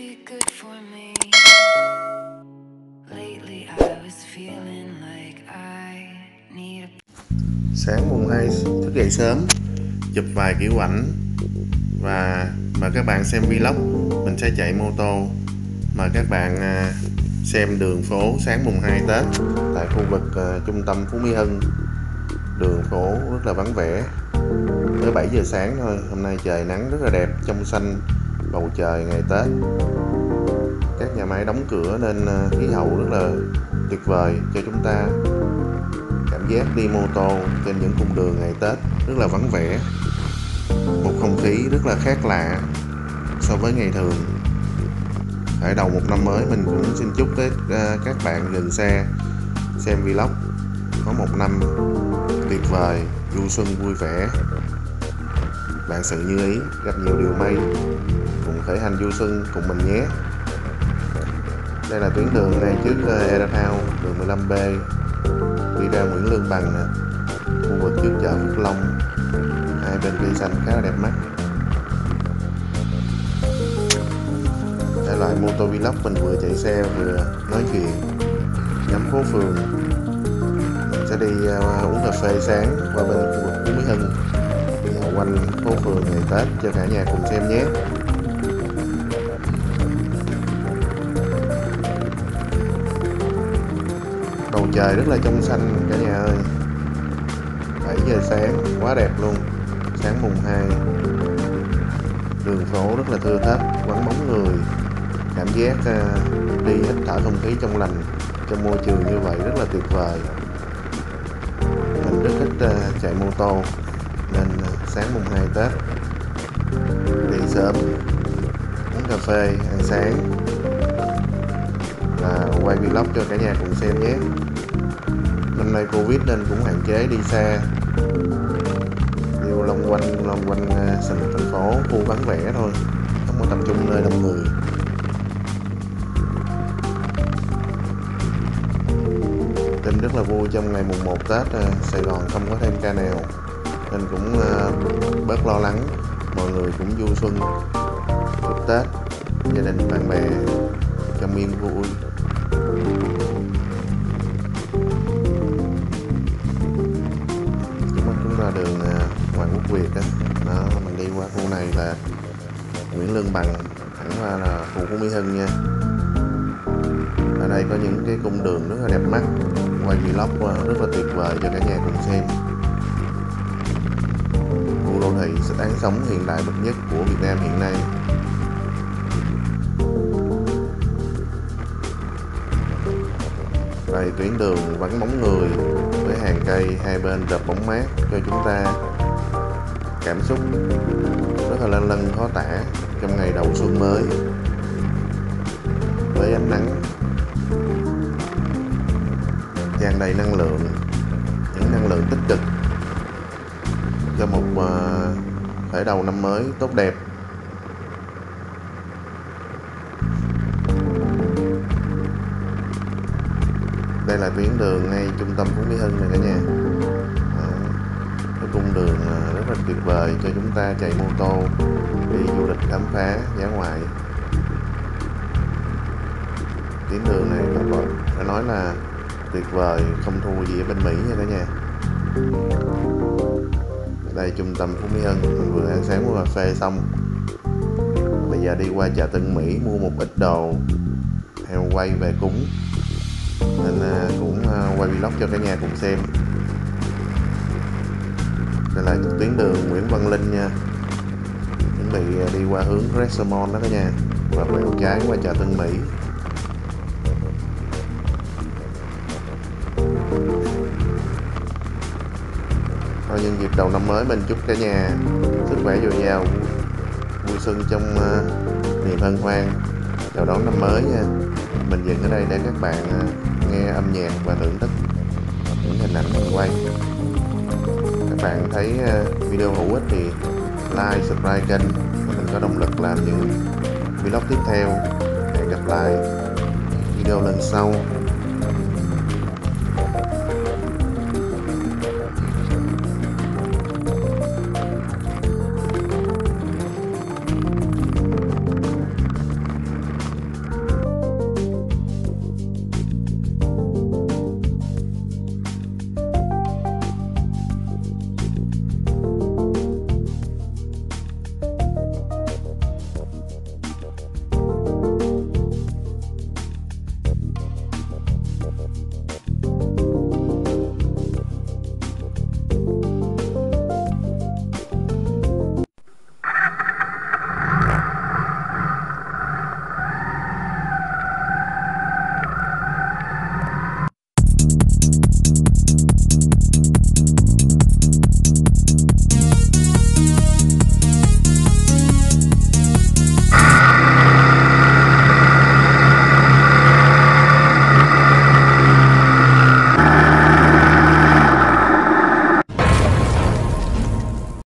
be good for me. Lately I was feeling like I need a... Sáng mùng 2 thức dậy sớm, chụp vài kiểu ảnh và mời các bạn xem vlog. Mình sẽ chạy mô tô. Mời các bạn xem đường phố sáng mùng 2 Tết tại khu vực trung tâm Phú Mỹ Hưng. Đường phố rất là vắng vẻ, mới 7 giờ sáng thôi. Hôm nay trời nắng rất là đẹp, trong xanh bầu trời ngày Tết. Các nhà máy đóng cửa nên khí hậu rất là tuyệt vời cho chúng ta. Cảm giác đi mô tô trên những cung đường ngày Tết rất là vắng vẻ, một không khí rất là khác lạ so với ngày thường. Khởi đầu một năm mới, mình cũng xin chúc tới các bạn dừng xe xem vlog có một năm tuyệt vời, du xuân vui vẻ, vạn sự như ý, gặp nhiều điều may, cùng khởi hành du xuân cùng mình nhé. Đây là tuyến đường ngay trước Erat House, đường 15B đi ra Nguyễn Lương Bằng nè, khu vực trước chợ Phước Long. Hai bên cây xanh khá là đẹp mắt. Thể loại mô tô vlog, mình vừa chạy xe vừa nói chuyện ngắm phố phường. Mình sẽ đi uống cà phê sáng qua bên khu vực Phú Mỹ Hưng, đi dạo quanh phố phường ngày Tết cho cả nhà cùng xem nhé. Bầu trời rất là trong xanh cả nhà ơi. 7 giờ sáng quá đẹp luôn. Sáng mùng 2, đường phố rất là thưa thớt, vắng bóng người. Cảm giác đi hít thở không khí trong lành trong môi trường như vậy rất là tuyệt vời. Mình rất thích chạy mô tô nên sáng mùng 2 Tết đi sớm, uống cà phê, ăn sáng và quay vlog cho cả nhà cùng xem nhé. Năm nay Covid nên cũng hạn chế đi xa, đi loanh quanh thành phố, khu vắng vẻ thôi, không có tập trung nơi đông người. Tin rất là vui, trong ngày mùng 1 Tết Sài Gòn không có thêm ca nào nên cũng bớt lo lắng. Mọi người cũng vui xuân chúc Tết gia đình bạn bè trong yên vui. Chúng ta đường Hoàng Quốc Việt đó. Mình đi qua khu này là Nguyễn Lương Bằng, thẳng qua là khu Phú Mỹ Hưng nha. Ở đây có những cái cung đường rất là đẹp mắt, quay vlog rất là tuyệt vời cho cả nhà cùng xem. Khu đô thị đáng sống hiện đại bậc nhất của Việt Nam hiện nay. Đây tuyến đường vắng bóng người với hàng cây hai bên rợp bóng mát cho chúng ta cảm xúc rất là lân lân khó tả trong ngày đầu xuân mới với ánh nắng tràn đầy năng lượng, những năng lượng tích cực cho một khởi đầu năm mới tốt đẹp. Đây là tuyến đường ngay trung tâm Phú Mỹ Hưng này cả nhà. Cái cung đường rất là tuyệt vời cho chúng ta chạy mô tô đi du lịch khám phá dã ngoại. Tuyến đường này phải nói là tuyệt vời, không thua gì ở bên Mỹ nha cả nhà. Đây trung tâm Phú Mỹ Hưng, mình vừa ăn sáng uống cà phê xong. Bây giờ đi qua chợ Tân Mỹ mua một ít đồ heo quay về cúng, nên cũng quay vlog cho cả nhà cùng xem. Đây là tuyến đường Nguyễn Văn Linh nha, chuẩn bị đi qua hướng Resamon đó cả nhà, và quẹo trái qua chợ Tân Mỹ. Thôi nhân dịp đầu năm mới, mình chúc cả nhà sức khỏe dồi dào, vui xuân trong niềm hân hoan chào đón năm mới nha. Mình dừng ở đây để các bạn nghe âm nhạc và thưởng thức những hình ảnh mình quay. Các bạn thấy video hữu ích thì like, subscribe kênh để mình có động lực làm những vlog tiếp theo. Hẹn gặp lại video lần sau.